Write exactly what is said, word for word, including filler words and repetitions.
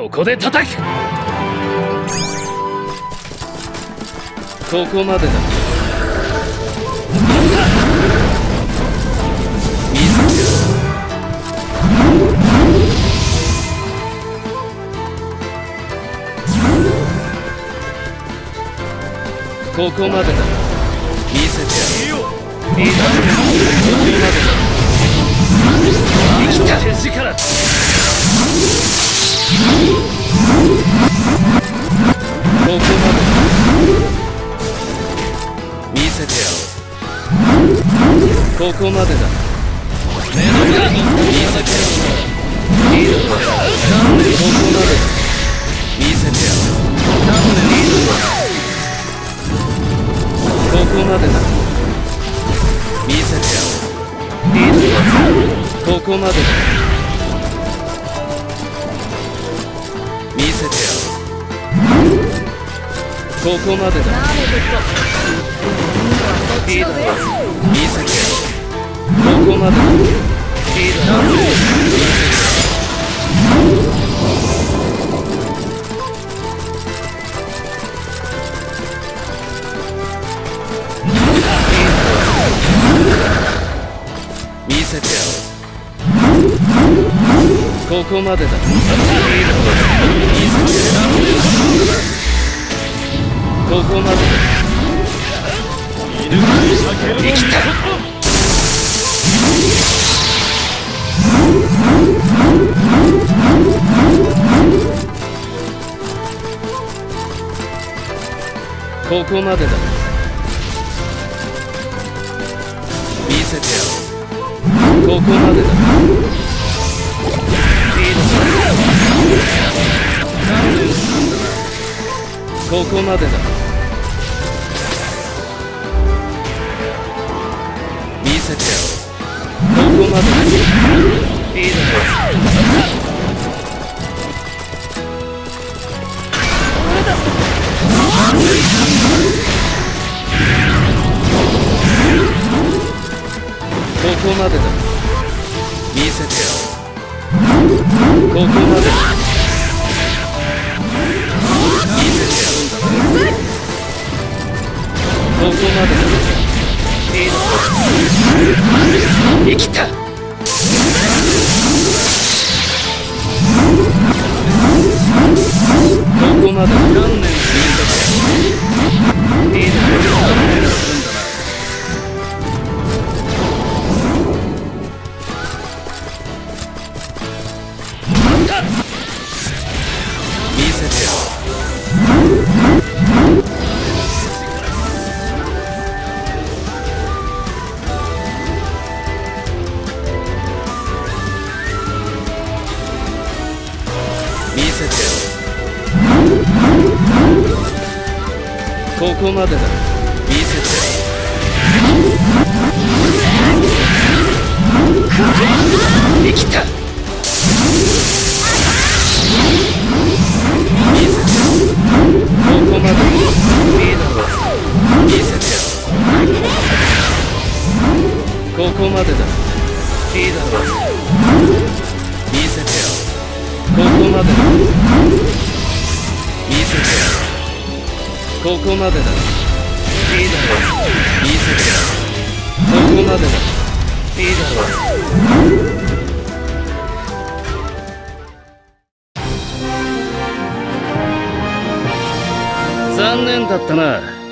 ここで叩く。ここまでだ。見せてやる。ここまでだ。見せてやる。いいだろう。ここまでだ。生きた手力。ここまでだ。見せてやろう。ここまでだ。目の前に見せてやろう。いいだろう。ここまでだ。見せてやろう。ここまでだ。見せてやろう。いいだろう。ここまでだ。見せてやろう。ここまでだ。いいだろう。見せてやろう。ここまでだ。いいだろう。見せてやろう。ここまでだ。ここまでだ。生きた。ここまでだ。見せてやろう。ここまでだ。ここまでだ。見せてやろう。ここまでだ。いいだろう。ここまでだ。見せてやろう。ここまでだ。見せてやるんだな。ここまでだ。いいだろう。生きた。ここまでだ。何年見せてやる。いいだろう。何年するんだな。見せてやろう。見せてやろう。ここまでだ。見せてやろう。生きた。ここまでいいだろう。見せてやろう。ここまでだ。いいだろう。見せてやろう。ここまでだ。見せてやろう。ここまでだ。いいだろう。見せてやろう。ここまでだ。いいだろう。残念だったな。